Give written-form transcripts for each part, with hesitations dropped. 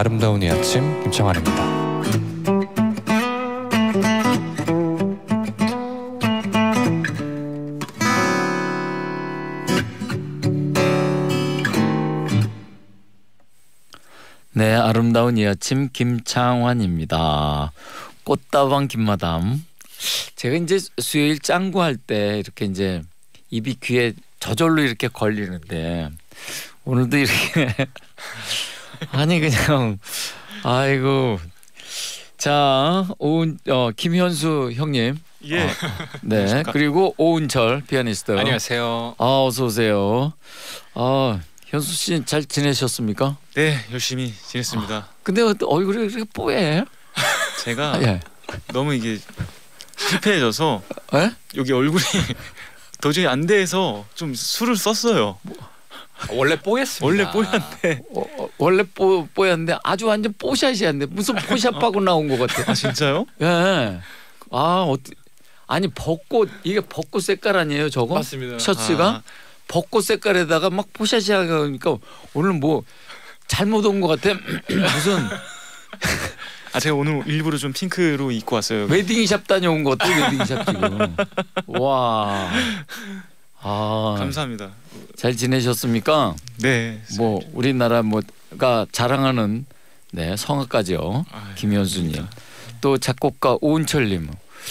아름다운 이 아침 김창완입니다. 네, 아름다운 이 아침 김창완입니다. 꽃다방 김마담. 제가 이제 수요일 짱구할 때 이렇게 이제 입이 귀에 저절로 이렇게 걸리는데 오늘도 이렇게 아니 그냥 아이고. 자, 김현수 형님. 예. 네. 그리고 오은철 피아니스트. 안녕하세요. 어서 오세요. 현수 씨 잘 지내셨습니까? 네, 열심히 지냈습니다. 근데 얼굴이 그렇게 뽀해? 제가 예. 너무 이게 실패해져서 예? 여기 얼굴이 도저히 안 돼서 좀 술을 썼어요. 원래 뽀였습니다. 원래 뽀얀데. 원래 뽀였는데 아주 완전 뽀샷이었는데 무슨 포샵하고 나온 것 같아. 아 진짜요? 예. 아니 벚꽃 이게 벚꽃 색깔 아니에요 저거? 맞습니다. 셔츠가 벚꽃 색깔에다가 막 포샷이 하니까 오늘 뭐 잘못 온 것 같아. 무슨 제가 오늘 일부러 좀 핑크로 입고 왔어요. 웨딩샵 다녀온 것 같아. 웨딩샵 지금. 와. 감사합니다. 잘 지내셨습니까? 네. 뭐 우리나라 뭐가 자랑하는 네 성악가죠. 김현수님. 또 작곡가 오은철님.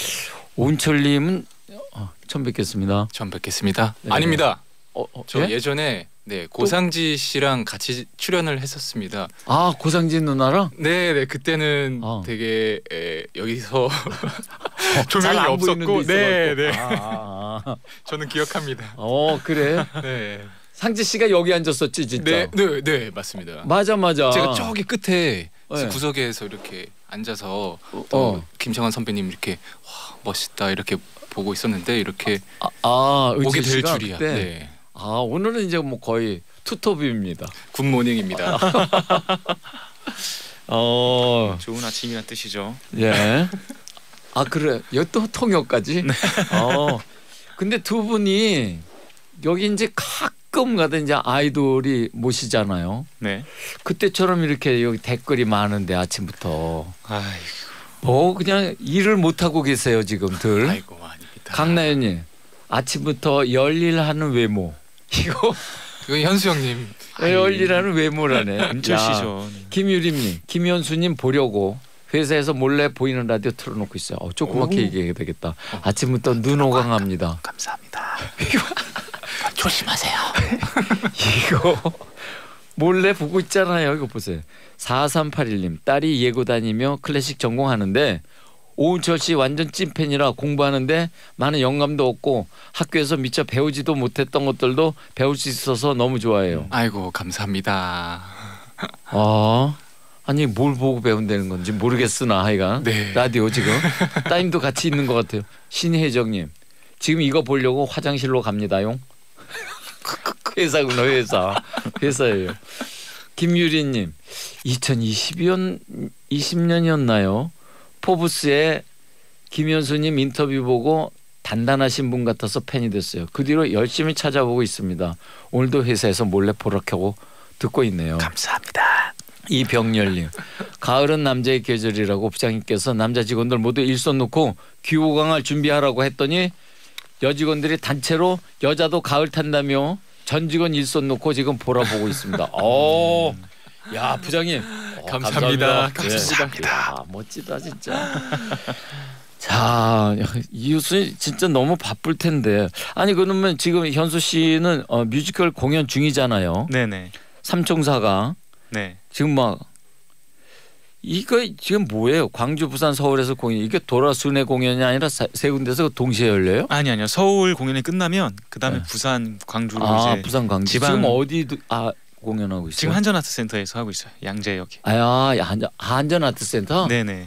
오은철님은 처음 뵙겠습니다. 처음 뵙겠습니다. 네. 아닙니다. 저 예? 예전에 고상지 씨랑 같이 출연을 했었습니다. 고상진 누나랑? 네, 그때는 되게 여기서 조명이 안 없었고, 보이는 데 네. 저는 기억합니다. 그래? 네. 상지 씨가 여기 앉았었지 진짜. 네, 맞습니다. 맞아. 제가 저기 끝에 네. 구석에서 이렇게 앉아서 또 김창완 선배님 이렇게 와, 멋있다 이렇게 보고 있었는데 이렇게 오게 될 줄이야. 그때? 네. 오늘은 이제 뭐 거의 투톱입니다. 굿모닝입니다. 좋은 아침이란 뜻이죠. 예. 그래. 여기 또 통역까지. 네. 근데 두 분이 여기 이제 가끔 가다 이제 아이돌이 모시잖아요. 네. 그때처럼 이렇게 여기 댓글이 많은데 아침부터. 아이고. 그냥 일을 못 하고 계세요 지금들. 아이고 아닙니다. 강나연님 아침부터 열일하는 외모. 이거 현수 형님. 열일하는 외모라네. 은철 씨죠. 김유림님, 김현수님 보려고 회사에서 몰래 보이는 라디오 틀어놓고 있어요. 조그맣게 얘기해야 되겠다. 아침부터 눈 호강합니다. 감사합니다. 조심하세요. 이거 몰래 보고 있잖아요. 이거 보세요. 4381님 딸이 예고 다니며 클래식 전공하는데 오은철 씨 완전 찐팬이라 공부하는데 많은 영감도 얻고 학교에서 미처 배우지도 못했던 것들도 배울 수 있어서 너무 좋아해요. 아이고 감사합니다. 아니 뭘 보고 배운다는 건지 모르겠으나 하여간 네. 라디오 지금 따님도 같이 있는 것 같아요. 신혜정님 지금 이거 보려고 화장실로 갑니다용. 회사구나 회사예요. 김유리님 2020년이었나요? 포브스에 김현수님 인터뷰 보고 단단하신 분 같아서 팬이 됐어요. 그 뒤로 열심히 찾아보고 있습니다. 오늘도 회사에서 몰래 보러 켜고 듣고 있네요. 감사합니다. 이병렬님 가을은 남자의 계절이라고 부장님께서 남자 직원들 모두 일손 놓고 귀호강할 준비하라고 했더니 여직원들이 단체로 여자도 가을 탄다며 전 직원 일손 놓고 지금 보라보고 있습니다. 야 부장님 감사합니다. 감사합니다. 멋지다 진짜. 자 이웃은 진짜 너무 바쁠 텐데 그러면 지금 현수 씨는 뮤지컬 공연 중이잖아요. 네네. 삼총사가 네. 지금 이거 지금 뭐예요? 광주, 부산, 서울에서 공연 이게 돌아순회 공연이 아니라 세 군데서 동시에 열려요? 아니요. 서울 공연이 끝나면 그다음에 네. 부산, 광주로 이제 부산, 광주. 지방 지금 어디 공연하고 있어요? 지금 한전아트센터에서 하고 있어요. 양재역에. 한전아트센터? 네네.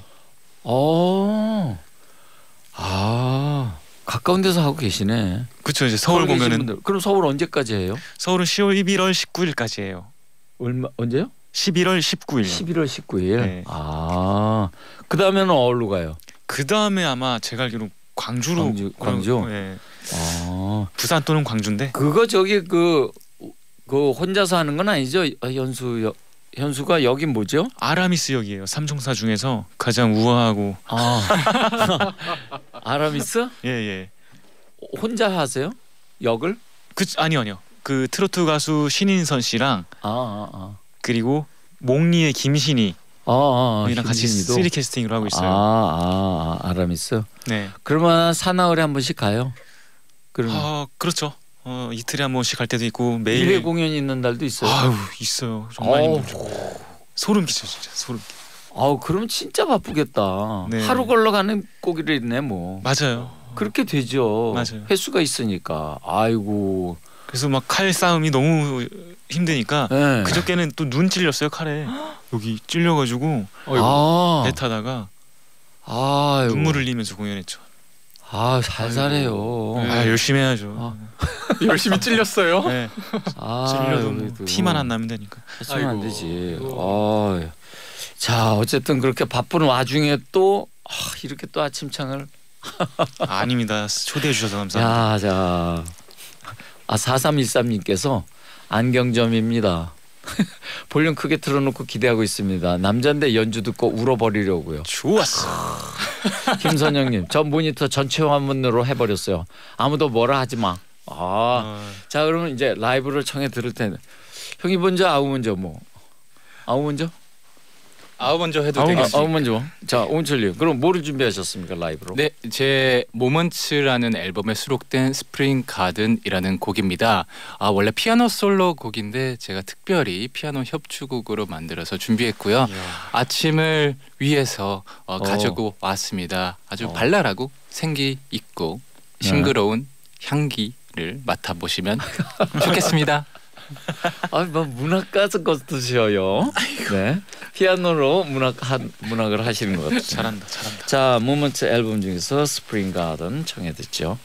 가까운 데서 하고 계시네. 그렇죠. 이제 서울 공연은 분들. 그럼 서울 언제까지 해요? 서울은 11월 19일까지예요. 언제요? 11월 19일. 11월 19일. 네. 그다음에는 어디로 가요? 그다음에 아마 제가 알기로 광주로 광주? 네. 부산 또는 광주인데. 그거 저기 그 혼자서 하는 건 아니죠? 현수 현수가 여긴 뭐죠? 아라미스역이에요. 삼총사 중에서 가장 우아하고. 아라미스? 예. 혼자 하세요? 역을? 아니요. 그 트로트 가수 신인선 씨랑 그리고 몽리의 김신희 이랑 같이 김신희도? 3 캐스팅으로 하고 있어요. 아라미스. 네. 그러면 사나흘에 한 번씩 가요? 그러면 그렇죠. 이틀에 한 번씩 갈 때도 있고 매일 1회 공연이 있는 날도 있어요. 있어요. 정말 힘들죠. 소름 끼쳐 진짜 소름. 그럼 진짜 바쁘겠다. 네. 하루 걸러가는 고기를 있네 뭐. 맞아요. 그렇게 되죠. 맞아요. 횟수가 있으니까. 아이고. 그래서 막 칼 싸움이 너무 힘드니까 네. 그저께는 또 눈 찔렸어요 칼에. 여기 찔려가지고 배 타다가 눈물 흘리면서 공연했죠. 살살해요. 열심히 해야죠. 열심히 찔렸어요. 네. 찔려도 티만 안 나면 되니까. 하시면 안 되지. 자 어쨌든 그렇게 바쁜 와중에 또 이렇게 또 아침창을. 아닙니다. 초대해 주셔서 감사합니다. 자 4313님께서 안경점입니다. 볼륨 크게 틀어놓고 기대하고 있습니다. 남잔데 연주 듣고 울어버리려고요. 좋았어. 김선영님 전 모니터 전체 화면으로 해버렸어요. 아무도 뭐라 하지 마. 자 그러면 이제 라이브를 청해 들을 텐데 형이 먼저 아우 먼저 뭐 아우 먼저? 아우 먼저 해도 되겠습니까? 아우 먼저. 자 온철님 그럼 뭐를 준비하셨습니까 라이브로? 네, 제 모먼츠라는 앨범에 수록된 스프링 가든이라는 곡입니다. 원래 피아노 솔로 곡인데 제가 특별히 피아노 협주곡으로 만들어서 준비했고요. 아침을 위해서 가지고 왔습니다. 아주 발랄하고 생기 있고 싱그러운 향기를 맡아보시면 좋겠습니다. 뭐 문학가서 것도셔요. 네, 피아노로 문학을 하시는 것 같아요. 잘한다. 자, 모먼트 앨범 중에서 스프링 가든 청해 듣죠.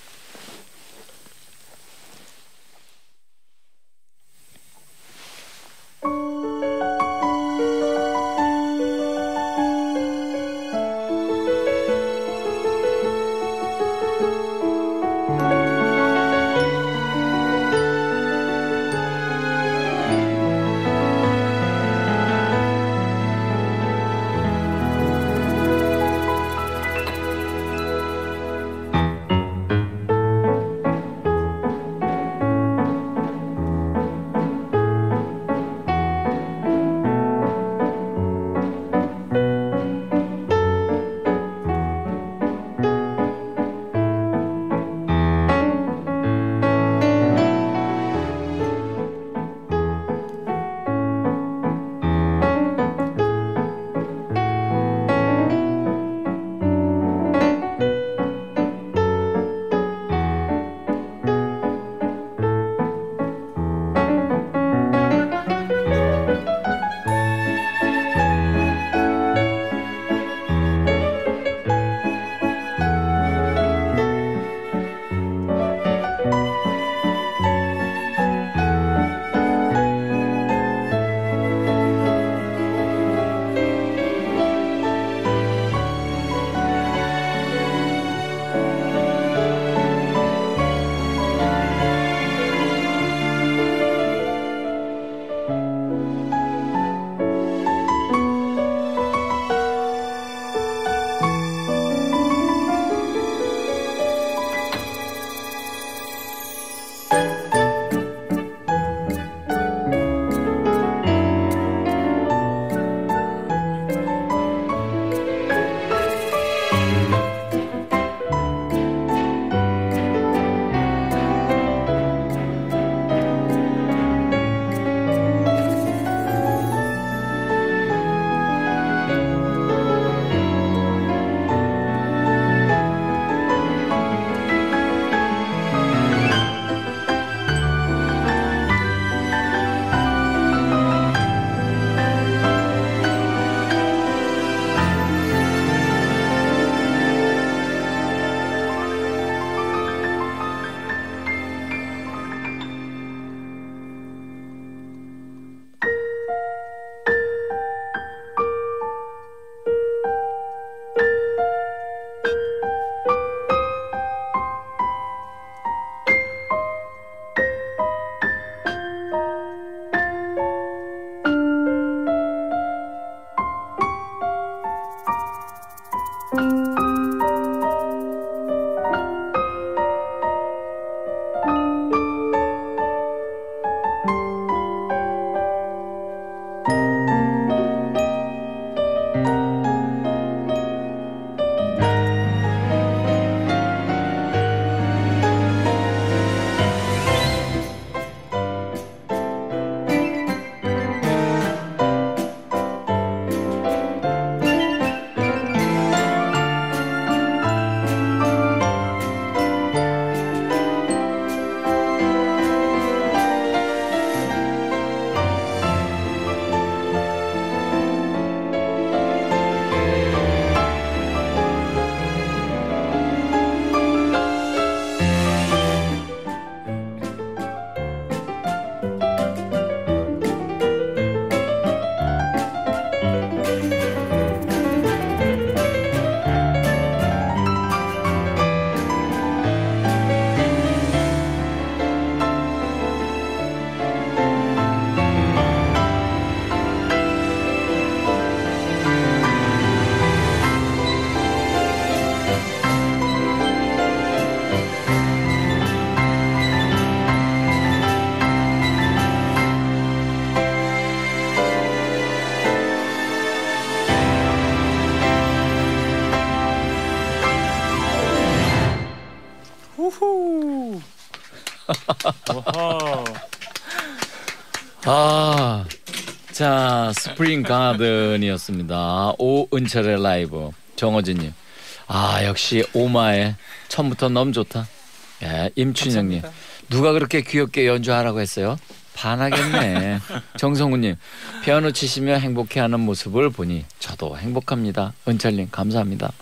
아, 자 스프링 가든이었습니다. 오은철의 라이브. 정어진님. 아 역시 오마에 처음부터 너무 좋다. 예, 임춘영님. 누가 그렇게 귀엽게 연주하라고 했어요? 반하겠네. 정성우님. 피아노 치시며 행복해하는 모습을 보니 저도 행복합니다. 은철님 감사합니다.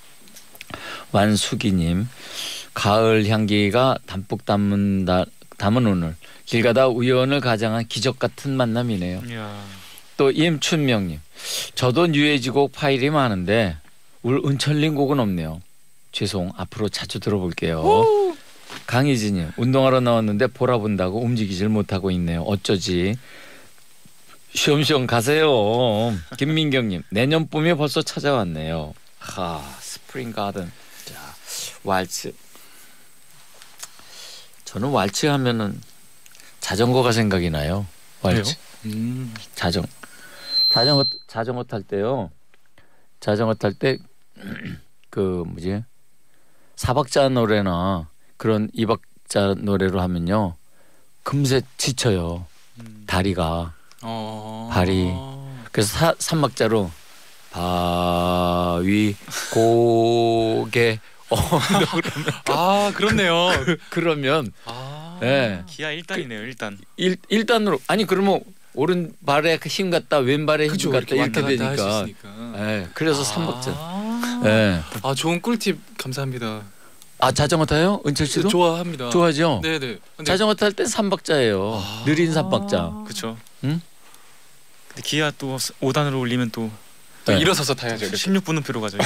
완수기님. 가을 향기가 담뿍 담은 오늘 길 가다 우연을 가장한 기적 같은 만남이네요. 이야. 또 임춘명님. 저도 뉴에이지곡 파일이 많은데 울 은철님 곡은 없네요. 죄송. 앞으로 자주 들어볼게요. 강희진님. 운동하러 나왔는데 보라 본다고 움직이질 못하고 있네요. 어쩌지. 쉬엄쉬엄 가세요. 김민경님. 내년 봄이 벌써 찾아왔네요. 스프링 가든. 자 왈츠. 저는 왈츠 하면은 자전거가 생각이 나요. 왈츠. 자전거 탈 때요. 자전거 탈 때 그 뭐지 사박자 노래나 그런 이박자 노래로 하면요 금세 지쳐요. 다리가 발이. 그래서 3박자로 바위 고개 아 그렇네요. 그러면 네. 기아 1단이네요. 1단. 1단으로 아니 그러면 오른발에 힘 갖다 왼발에 힘 갖다 이렇게 되니까. 네. 그래서 3박자. 네. 아 좋은 꿀팁 감사합니다. 아 자전거 타요? 은철 씨도? 좋아합니다. 좋아하죠? 네네. 자전거 탈 때 3박자예요. 느린 3박자. 그렇죠. 응? 근데 기아 또 5단으로 올리면 또 네. 일어서서 타야죠. 16분음표로 가죠.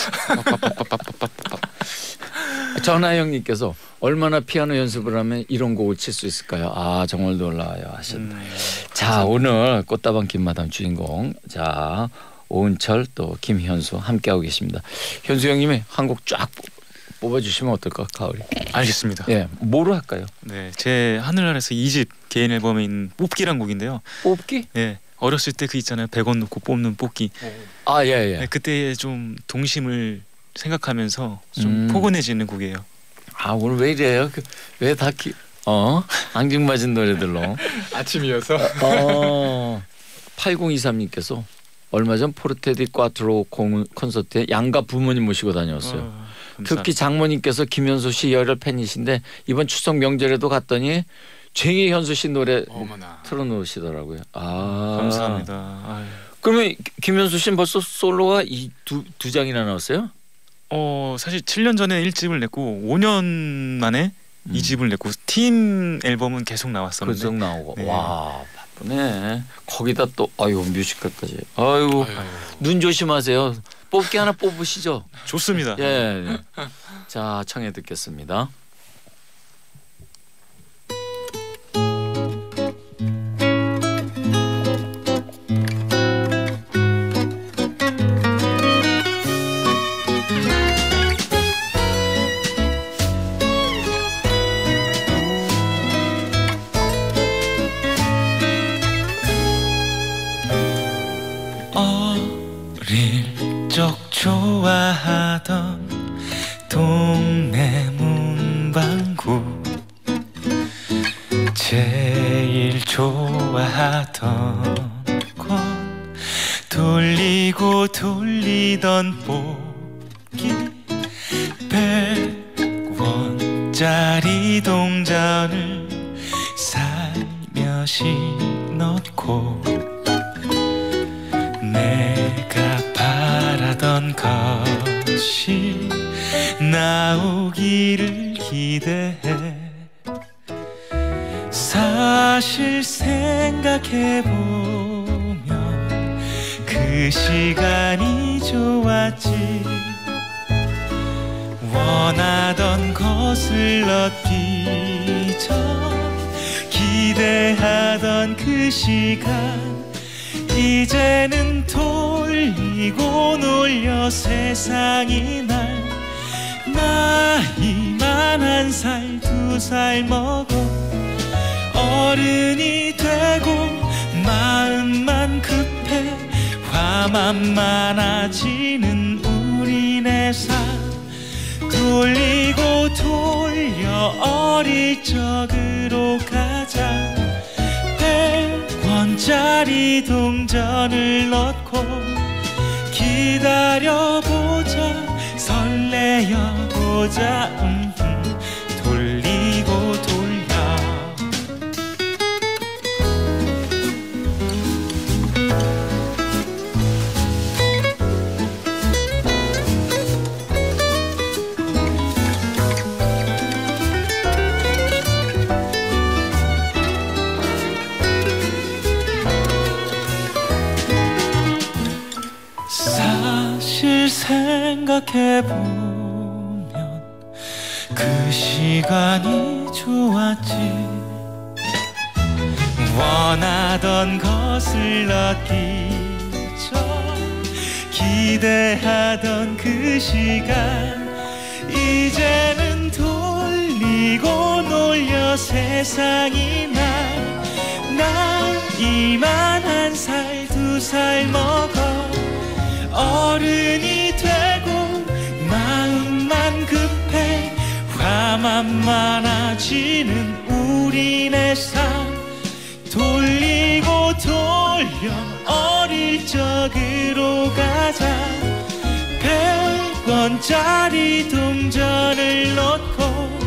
전하영님께서 얼마나 피아노 연습을 하면 이런 곡을 칠 수 있을까요? 아 정말 놀라워요 하셨다. 자 오늘 꽃다방 김마담 주인공 자 오은철 또 김현수 함께하고 계십니다. 현수 형님이 한 곡 쫙 뽑아주시면 어떨까 가을이. 알겠습니다. 예, 뭐로 할까요? 네, 제 하늘아래서 2집 개인 앨범에 있는 뽑기란 곡인데요. 뽑기? 네, 어렸을 때 그 있잖아요. 100원 놓고 뽑는 뽑기. 아 예. 네, 그때 좀 동심을 생각하면서 좀 포근해지는 곡이에요. 아 오늘 왜 이래요? 왜 다 앙증맞은 노래들로. 아침이어서. 8023님께서 얼마 전 포르테디 꽈트로 콘서트에 양가 부모님 모시고 다녀왔어요. 특히 장모님께서 김현수 씨 열혈 팬이신데 이번 추석 명절에도 갔더니 쟁이 현수 씨 노래 틀어놓으시더라고요. 아 감사합니다. 아유. 그러면 김현수 씨는 벌써 솔로가 두 장이나 나왔어요? 사실 7년 전에 1집을 냈고 5년 만에 2집을 냈고 팀 앨범은 계속 나왔었는데. 계속 나오고. 네. 와 바쁘네. 거기다 또 뮤지컬까지. 아이고 눈 조심하세요. 뽑기 하나 뽑으시죠. 좋습니다. 예. 자 청해 듣겠습니다. 좋아하던 동네 문방구 제일 좋아하던 건 돌리고 돌리던 뽑기 100원짜리 동전을 살며시 넣고 내가 바라던 것이 나오기를 기대해 사실 생각해보면 그 시간이 좋았지 원하던 것을 얻기 전 기대하던 그 시간 이제는 돌리고 놀려 세상이 날 나이만 1살 2살 먹어 어른이 되고 마음만 급해 화만 많아지는 우리네 삶 두 돌리고 돌려 어릴 적으로 가자. 100원짜리 동전을 넣고 기다려보자. 설레어보자. 돌리고 돌려. 사실 생각해보면 그 시간이 좋았지. 원하던 것을 얻기 전 기대하던 그 시간 이제는 돌리고 놀려 세상이 나 이만 1살 2살 먹어 어른이 되고 마음만 급해 화만 많아지는 우리네 삶. 돌리고 돌려 어릴 적으로 가자. 100원짜리 동전을 넣고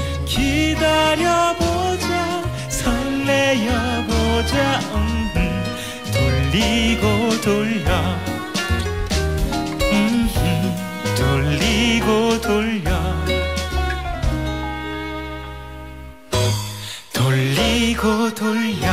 기다려보자. 설레어보자. 돌리고 돌려. 돌리고 돌려. 돌리고 돌려.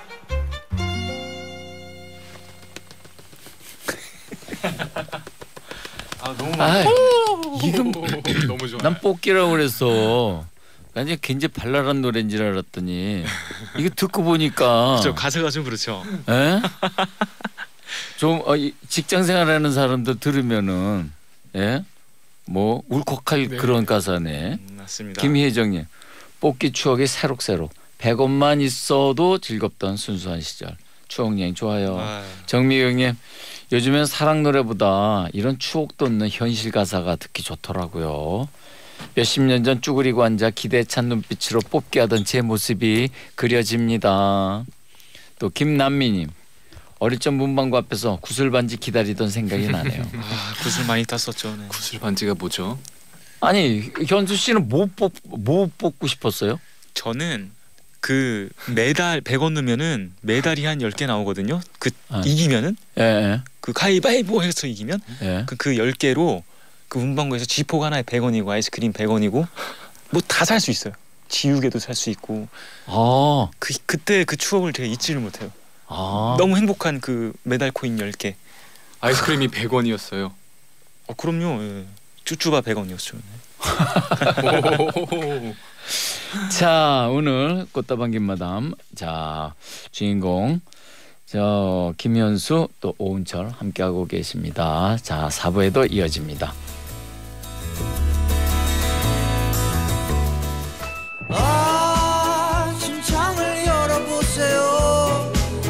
너무 이건 너무 좋아. 난 뽑기라고 그랬어. 아니 굉장히 발랄한 노래인 줄 알았더니 이거 듣고 보니까 저 가사가 좀 그렇죠. 에? 좀 직장 생활하는 사람들 들으면은 뭐 울컥할 그런 가사네. 맞습니다. 김혜정님 뽑기 추억이 새록새록 100원만 있어도 즐겁던 순수한 시절 추억 여행 좋아요. 정미경님 요즘엔 사랑 노래보다 이런 추억 돋는 현실 가사가 듣기 좋더라고요. 몇십 년 전 쭈그리고 앉아 기대에 찬 눈빛으로 뽑기 하던 제 모습이 그려집니다. 또 김남미님 어릴 적 문방구 앞에서 구슬반지 기다리던 생각이 나네요. 구슬 많이 땄었죠. 네. 구슬반지가 뭐죠? 아니 현수 씨는 뭐 뽑고 싶었어요? 저는 그 메달 100원 넣으면은 메달이 한 10개 나오거든요. 그 이기면은 그 가위바위보 해서 이기면 그 10개로 그 문방구에서 지포가 하나에 100원이고 아이스크림 100원이고 뭐 다 살 수 있어요. 지우개도 살 수 있고. 그때 그 추억을 제가 잊지를 못해요. 너무 행복한 그 메달 코인 10개. 아이스크림이 100원이었어요. 그럼요. 예. 쭈쭈바 100원이었죠. 자 오늘 꽃다방 김마담 자 주인공 저 김현수 또 오은철 함께하고 계십니다. 자 4부에도 이어집니다. 심창을 열어보세요.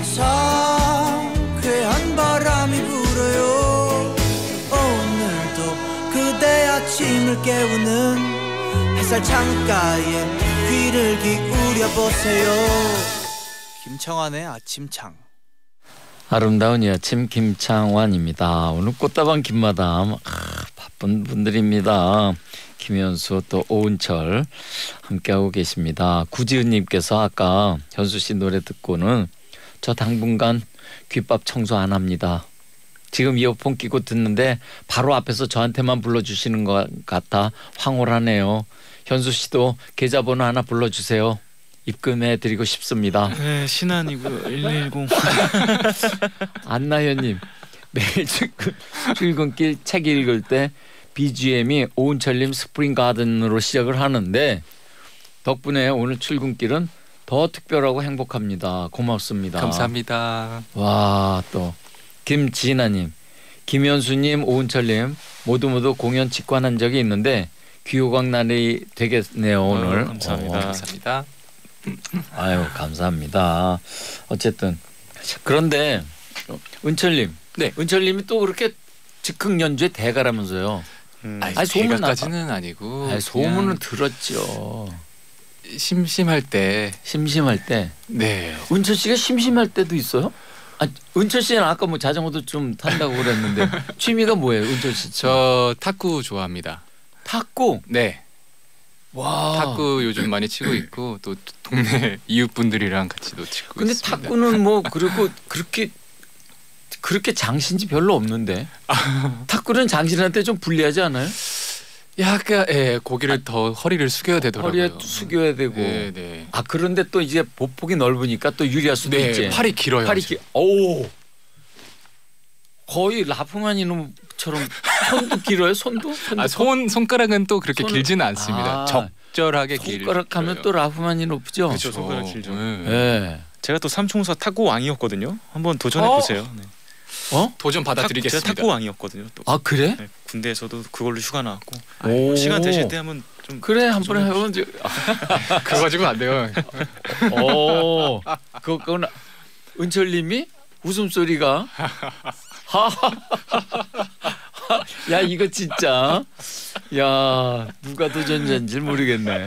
상쾌한 바람이 불어요. 오늘도 그대 아침을 깨우는 햇살 창가에 귀를 기울여보세요. 김창완의 아침창. 아름다운 이 아침 김창완입니다. 오늘 꽃다방 김마담 바쁜 분들입니다. 김현수 또 오은철 함께하고 계십니다. 구지은님께서 아까 현수 씨 노래 듣고는 저 당분간 귓밥 청소 안 합니다. 지금 이어폰 끼고 듣는데 바로 앞에서 저한테만 불러주시는 것 같아 황홀하네요. 현수 씨도 계좌번호 하나 불러주세요. 입금해드리고 싶습니다. 네, 신한이고요. 110. 안나현님 매일 출근길 책 읽을 때 BGM이 오은철님 스프링 가든으로 시작을 하는데 덕분에 오늘 출근길은 더 특별하고 행복합니다. 고맙습니다. 감사합니다. 와, 또 김진아님, 김현수님, 오은철님 모두 공연 직관한 적이 있는데 귀호강 날이 되겠네요 오늘. 감사합니다. 감사합니다. 아유 감사합니다. 어쨌든 그런데 은철님, 네, 은철님이 또 그렇게 즉흥 연주에 대가라면서요. 아니 소문까지는 아니고. 아니, 소문은 들었죠. 심심할 때. 네. 은철 씨가 심심할 때도 있어요? 아, 은철 씨는 아까 뭐 자전거도 좀 탄다고 그랬는데 취미가 뭐예요, 은철 씨? 저 탁구 좋아합니다. 탁구? 네. 와. 탁구 요즘 많이 치고 있고 또 동네 이웃분들이랑 같이도 치고 근데 있습니다. 탁구는 뭐 그리고 그렇게 장신지 별로 없는데 탁구는 장신한테 좀 불리하지 않아요? 약간 고기를 더 허리를 숙여야 되더라고요. 허리에 숙여야 되고. 네. 아 그런데 또 이제 보폭이 넓으니까 또 유리할 수도 있지. 팔이 길어요. 오. 거의 라프마니노처럼 손도 길어요. 손도? 손가락은 또 그렇게 길지는 않습니다. 적절하게 길어요. 손가락 하면 또 라프마니노프죠. 그렇죠. 손가락 길죠. 네. 제가 또 삼총사 탁구 왕이었거든요. 한번 도전해 보세요. 네. 도전 받아드리겠습니다. 제가 탁구 왕이었거든요. 또. 아 그래? 네, 군대에서도 그걸로 휴가 나왔고. 시간 되실 때 한번 좀 그래 한번 해보면 그거 가지고 안 돼요. 그거는 은철님이 웃음소리가 야 이거 진짜 야 누가 도전자인지 모르겠네.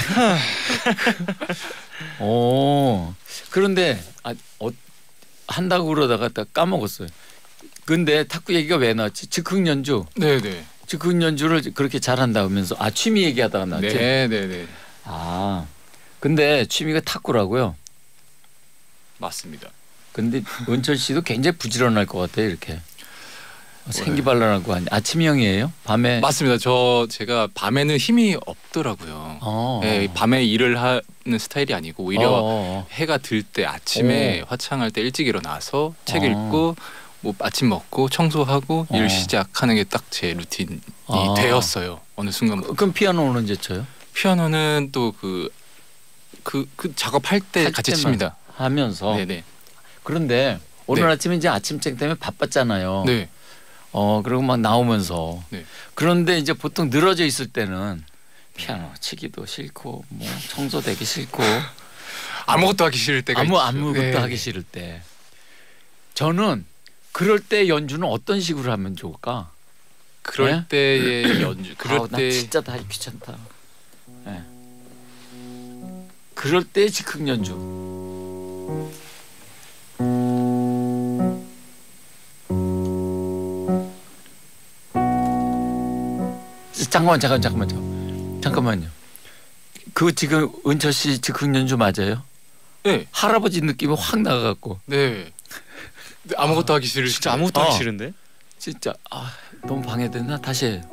그런데 한다고 그러다가 딱 까먹었어요. 근데 탁구 얘기가 왜 나왔지? 즉흥연주. 네네. 즉흥연주를 그렇게 잘한다면서 취미 얘기하다가 나왔지. 네네네. 근데 취미가 탁구라고요. 맞습니다. 근데 은철 씨도 굉장히 부지런할 것 같아요. 이렇게 생기발랄하고 아침형이에요? 밤에? 맞습니다. 제가 밤에는 힘이 없더라고요. 네, 밤에 일을 하는 스타일이 아니고 오히려 해가 들 때 아침에 화창할 때 일찍 일어나서 책 읽고 뭐 아침 먹고 청소하고 일 시작하는 게 딱 제 루틴이 되었어요. 어느 순간부터. 그럼 피아노는 언제 쳐요? 피아노는 또 그 작업할 때 같이 칩니다. 하면서. 네네. 그런데 오늘 아침에 이제 아침책 때문에 바빴잖아요. 네. 그리고 막 나오면서. 네. 그런데 이제 보통 늘어져 있을 때는 피아노 치기도 싫고 뭐 청소되기 싫고 아무것도 하기 싫을 때가 있죠. 아무것도 하기 싫을 때. 저는 그럴 때 연주는 어떤 식으로 하면 좋을까? 그럴 때의 연주. 나 진짜 다 귀찮다. 네. 그럴 때 즉흥 연주. 잠깐만요. 그 지금 은철 씨 즉흥 연주 맞아요? 네. 할아버지 느낌이 확 나가갖고. 네. 아무것도 하기 싫을 진짜 아무것도 하기 싫은데? 진짜 너무 방해됐나? 다시 해요.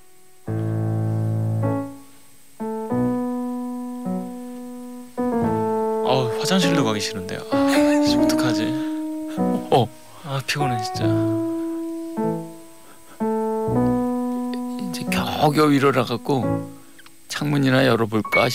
화장실도 가기 싫은데. 어떡하지? 피곤해 진짜. 이제 겨우겨우 일어나갖고 창문이나 열어볼까?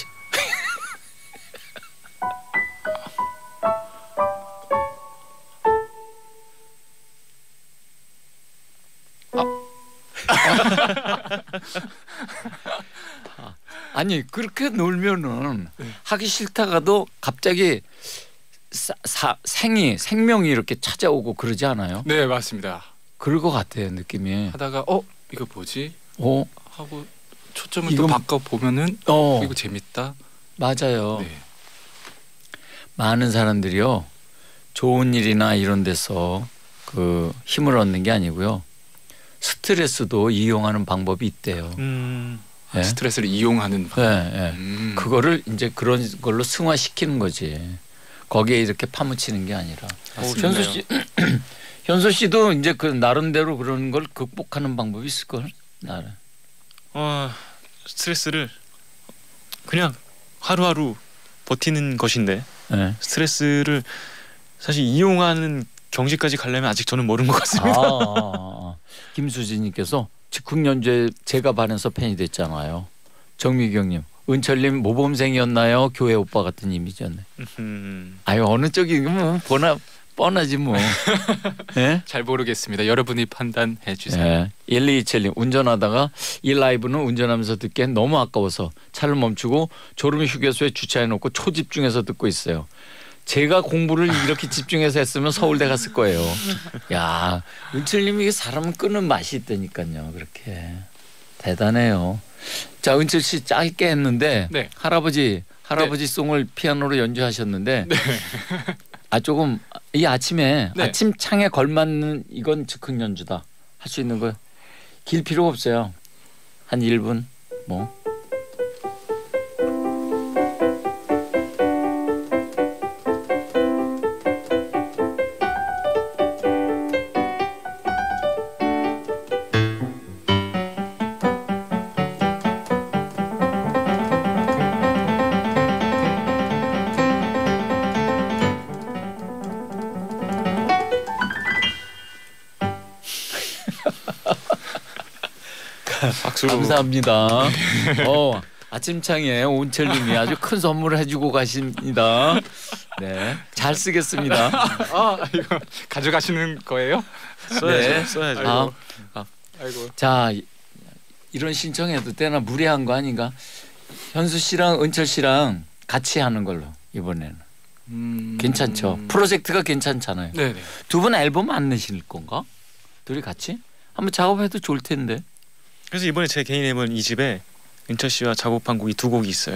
아니 그렇게 놀면은 하기 싫다가도 갑자기 생명이 이렇게 찾아오고 그러지 않아요? 네 맞습니다. 그럴 것 같아요 느낌이. 하다가 이거 뭐지? 하고 초점을 이건, 또 바꿔 보면은 이거 재밌다. 맞아요. 네. 많은 사람들이요 좋은 일이나 이런 데서 그 힘을 얻는 게 아니고요 스트레스도 이용하는 방법이 있대요. 네? 스트레스를 이용하는 방법. 네. 그거를 이제 그런 걸로 승화시키는 거지. 거기에 이렇게 파묻히는 게 아니라. 현수 씨도 이제 그 나름대로 그런 걸 극복하는 방법이 있을 걸. 나름. 스트레스를 그냥 하루하루 버티는 것인데 스트레스를 사실 이용하는 경지까지 가려면 아직 저는 모르는 것 같습니다. 김수진님께서 즉흥연주에 제가 반해서 팬이 됐잖아요. 정미경님, 은철님 모범생이었나요? 교회 오빠 같은 이미지였네. 어느 쪽이 뭐 뻔하지 뭐. 네? 잘 모르겠습니다. 여러분이 판단해 주세요. 네. 1227님 운전하다가 이 라이브는 운전하면서 듣기엔 너무 아까워서 차를 멈추고 졸음 휴게소에 주차해놓고 초집중해서 듣고 있어요. 제가 공부를 이렇게 집중해서 했으면 서울대 갔을 거예요. 야, 은철님이 사람은 끄는 맛이 있다니까요. 그렇게 대단해요. 자, 은철 씨 짧게 했는데 네. 할아버지 네. 송을 피아노로 연주하셨는데 네. 조금 이 아침에 네. 아침 창에 걸맞는 이건 즉흥 연주다 할 수 있는 거 길 필요가 없어요. 한 1분 뭐. 박수로. 감사합니다. 아침창에 온철님이 아주 큰 선물을 해주고 가십니다. 네, 잘 쓰겠습니다. 이거 가져가시는 거예요? 네. 써야죠. 아이고. 자, 이런 신청해도 되나 무리한 거 아닌가? 현수 씨랑 은철 씨랑 같이 하는 걸로 이번에는. 괜찮죠? 프로젝트가 괜찮잖아요. 네네. 두 분 앨범 안 내실 건가? 둘이 같이? 한번 작업해도 좋을 텐데. 그래서 이번에 제 개인 앨범 2집에 은철 씨와 작업한 곡이 2곡이 있어요.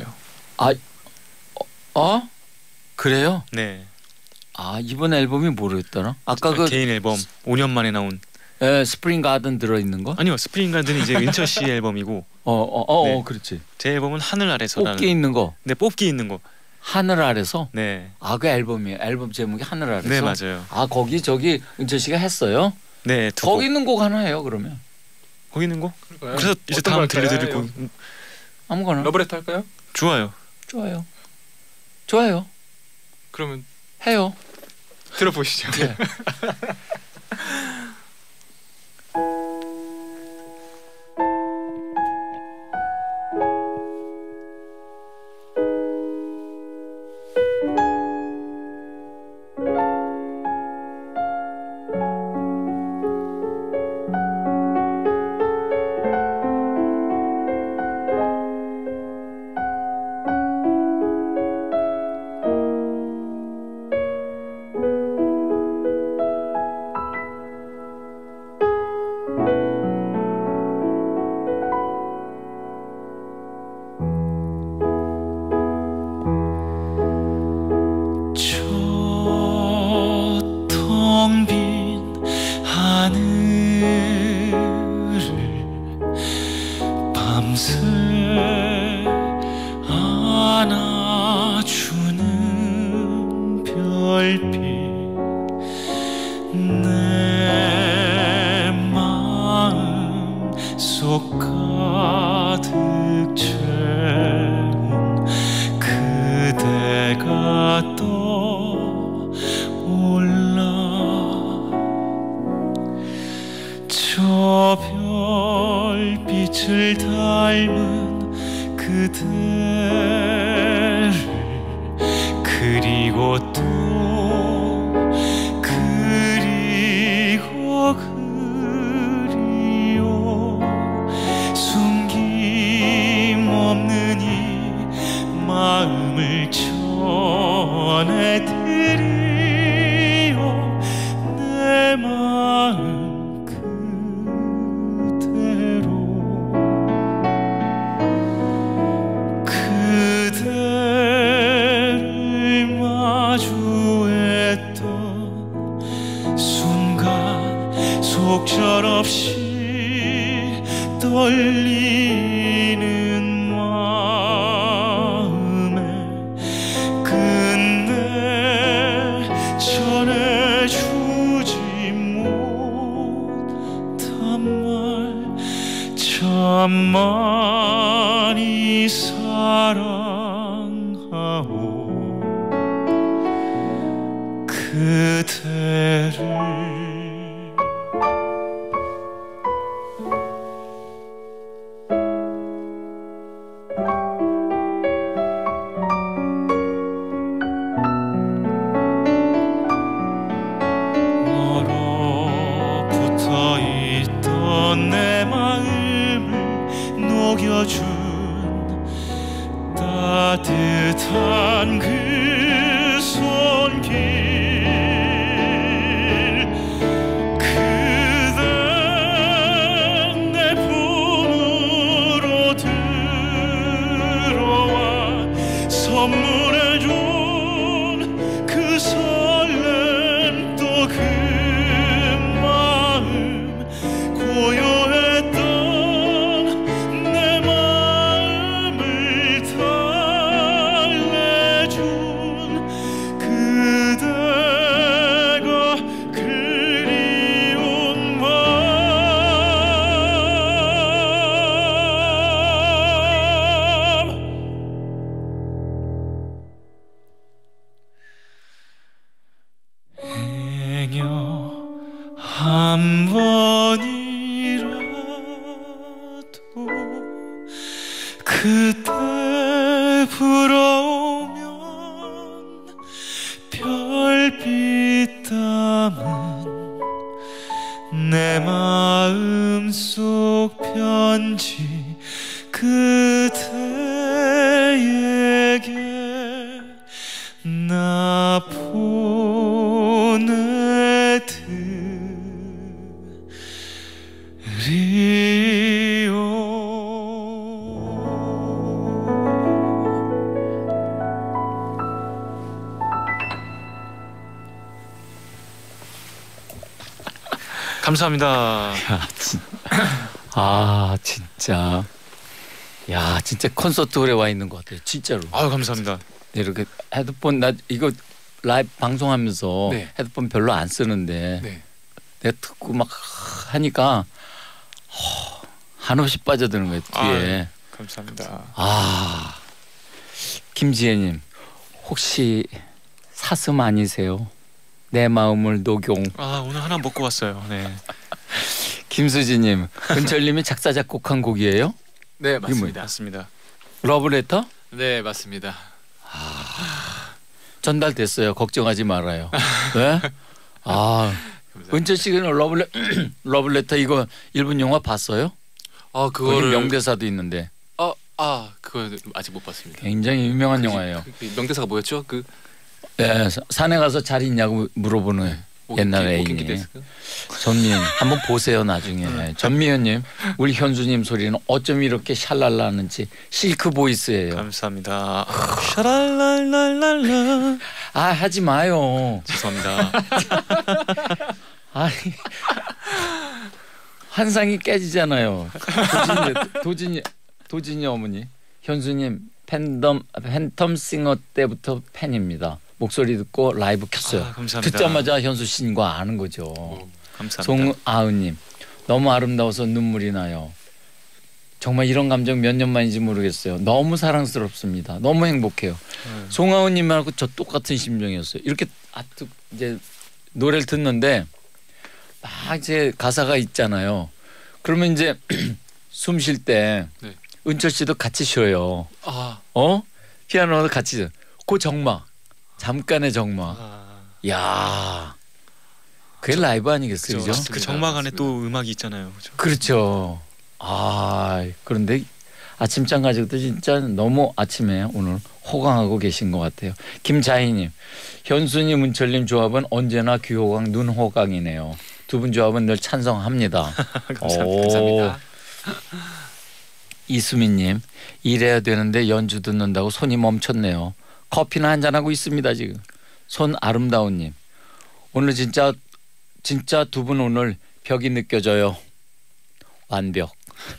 그래요? 네. 이번 앨범이 뭐였더라? 아까 그 개인 앨범 5년 만에 나온. 스프링 가든 들어 있는 거? 아니요, 스프링 가든이 이제 은철 씨 앨범이고. 네. 그렇지. 제 앨범은 하늘 아래서라는. 뽑기 있는 거. 네, 뽑기 있는 거. 하늘 아래서? 네. 그 앨범이에요. 앨범 제목이 하늘 아래서. 네, 맞아요. 거기 저기 은철 씨가 했어요? 네, 거기 있는 곡 하나 해요, 그러면. 거기 있는 곡? 그래서 이제 다음 들려드릴 곡 아무거나. 러브레터 할까요? 좋아요. 그러면 해요. 들어보시죠. 네. 별빛을 닮은 그대를 그리고 또 그리워 숨김없는 이 마음을 전해드리오 내 마음 속절없이 떨리는 마음에 끝내 전해주지 못한 말 참 많이 사랑하오 그대를 녹여준 따뜻한 그 손길 그댄 내 품을 선물해준 그 설렘 또 그 마음 고요했던 내 마음을 달래준 그대가 그리운 밤 행여 한 번이라도 그때 불어오면 별빛 담은 내 마음속 편지 그대에게 나 감사합니다. 진짜. 야, 진짜 콘서트홀에 와 있는 것 같아요. 진짜로. 아유, 감사합니다. 네, 이렇게 헤드폰 나 이거 라이브 방송하면서 네. 헤드폰 별로 안 쓰는데 네. 내가 듣고 막 하니까 한없이 빠져드는 거예요. 뒤에. 감사합니다. 김지혜님 혹시 사슴 아니세요? 내 마음을 녹용. 오늘 하나 먹고 왔어요. 네. 김수지님 은철님이 작사 작곡한 곡이에요? 네, 이게 뭐예요? 맞습니다. 러브레터? 네, 맞습니다. 전달됐어요. 걱정하지 말아요. 네? 은철 씨는 러브레터 이거 일본 영화 봤어요? 그거를 명대사도 있는데. 그거 아직 못 봤습니다. 굉장히 유명한 영화예요. 그 명대사가 뭐였죠? 네, 산에 가서 잘 있냐고 물어보는 옛날 애인이. 전미연 한번 보세요 나중에. 전미연님 우리 현수님 소리는 어쩜 이렇게 샬랄라는지 실크 보이스예요. 감사합니다. 샤랄랄랄랄라. 하지 마요. 죄송합니다. 환상이 깨지잖아요. 도진이 어머니 현수님 팬텀싱어 때부터 팬입니다. 목소리 듣고 라이브 켰어요. 감사합니다. 듣자마자 현수 씨인 거 아는 거죠. 감사합니다. 송아은님 너무 아름다워서 눈물이 나요. 정말 이런 감정 몇 년 만인지 모르겠어요. 너무 사랑스럽습니다. 너무 행복해요. 송아은님하고 저 똑같은 심정이었어요. 이렇게 이제 노래를 듣는데 막 이제 가사가 있잖아요. 그러면 이제 숨 쉴 때 네. 은철 씨도 같이 쉬어요. 피아노도 같이 쉬어요. 그 정막. 잠깐의 정막. 야, 그게 라이브 아니겠어요, 그죠? 그 정막 안에 또 음악이 있잖아요, 그렇죠. 그런데 아침잠 가족도 진짜 너무 아침에 오늘 호강하고 계신 것 같아요. 김자희님, 현수님, 은철님 조합은 언제나 귀호강, 눈호강이네요. 두 분 조합은 늘 찬성합니다. 감사합니다. 이수민님, 일해야 되는데 연주 듣는다고 손이 멈췄네요. 커피나 한잔하고 있습니다 지금. 손아름다운님 오늘 진짜 두 분 오늘 벽이 느껴져요. 완벽.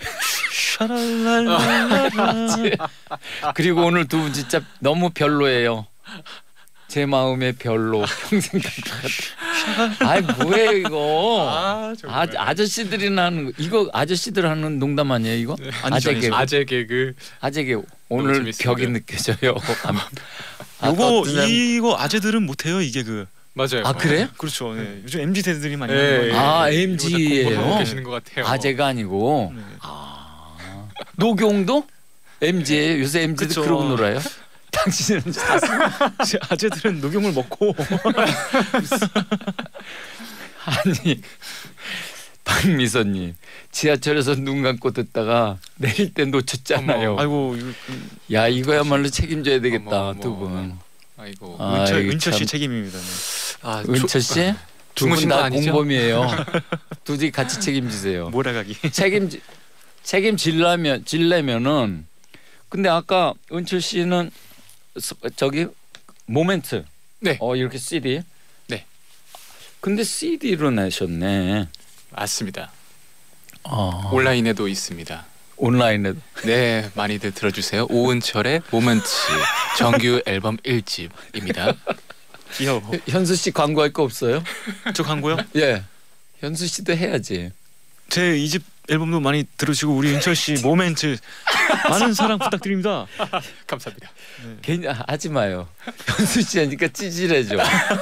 그리고 오늘 두 분 진짜 너무 별로예요. 제 마음의 별로 평생 갈 것 같아. 뭐예요 이거. 아저씨들이 하는 이거 아저씨들 하는 농담 아니에요 이거? 네. 아재 개그. 오늘 벽이 느껴져요. 이거 아재들은 못해요 이게 맞아요. 그래? 그렇죠. 네. 요즘 MZ 세대들이 많이 하는 거예요. MZ예요. 계시는 것 같아요. 아재가 아니고. 네. 노경도 MZ예요. 요새 MZ들 그쵸. 그러고 놀아요. 당신은 아재들은 녹용을 먹고. 아니 박미선님 지하철에서 눈 감고 듣다가 내릴 때 놓쳤잖아요. 아이고 야 이거야말로 책임져야 되겠다 두 분. 아이고 은철 씨 책임입니다. 은철 씨 두 분 다 공범이에요. 둘이 같이 책임지세요. 몰아가기. 책임질려면은 근데 아까 은철 씨는 저기 모멘트. 네. 이렇게 CD. 네. 근데 CD로 내셨네. 맞습니다. 온라인에도 있습니다. 온라인에도. 네, 많이들 들어주세요. 오은철의 모멘트 정규 앨범 1집입니다. 귀여워. 현수 씨 광고할 거 없어요? 저 광고요? 예. 현수 씨도 해야지. 제 2집 앨범도 많이 들으시고 우리 윤철 씨 모멘트 많은 사랑 부탁드립니다. 감사합니다. 네. 괜히 하지 마요. 현수 씨 하니까 찌질해져.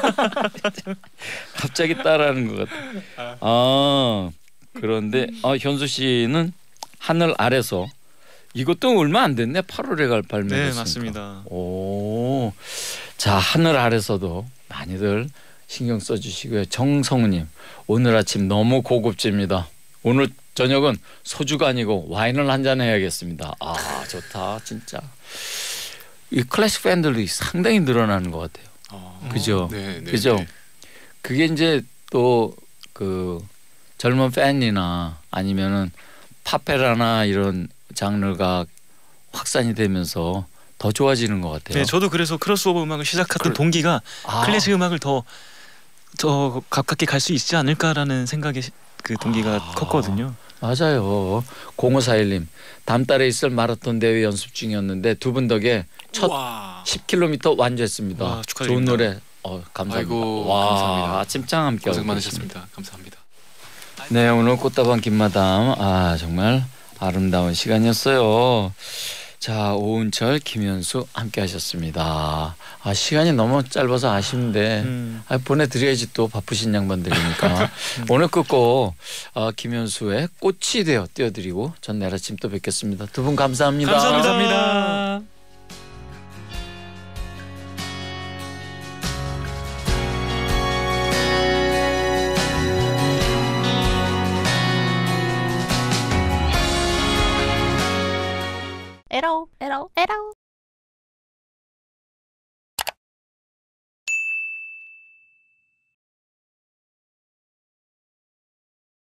갑자기 따라하는 것 같아. 그런데 현수 씨는 하늘 아래서 이것도 얼마 안 됐네. 8월에 갈 발매됐으니까. 네, 맞습니다. 오, 자 하늘 아래서도 많이들 신경 써주시고요. 정성우님 오늘 아침 너무 고급집니다. 오늘 저녁은 소주가 아니고 와인을 한잔 해야겠습니다. 좋다 진짜. 이 클래식 팬들이 상당히 늘어나는 것 같아요. 그죠? 네, 그죠? 그게 이제 또 그 젊은 팬이나 아니면은 파페라나 이런 장르가 확산이 되면서 더 좋아지는 것 같아요. 네, 저도 그래서 크로스오버 음악을 시작했던 동기가 클래식 음악을 더 가깝게 갈 수 있지 않을까라는 생각에 그 동기가 컸거든요. 맞아요. 0541님 다음 달에 있을 마라톤 대회 연습 중이었는데 두 분 덕에 첫 10km 완주했습니다. 와, 축하드립니다. 좋은 노래 감사합니다. 아이고, 와, 감사합니다. 아침장 함께 고생 하고 많으셨습니다. 감사합니다. 네, 오늘 꽃다방 김마담 정말 아름다운 시간이었어요. 자, 오은철, 김현수 함께 하셨습니다. 시간이 너무 짧아서 아쉬운데 보내드려야지 또 바쁘신 양반들이니까. 오늘 끝곡 김현수의 꽃이 되어 띄워드리고 전 내일 아침 또 뵙겠습니다. 두 분 감사합니다. 감사합니다.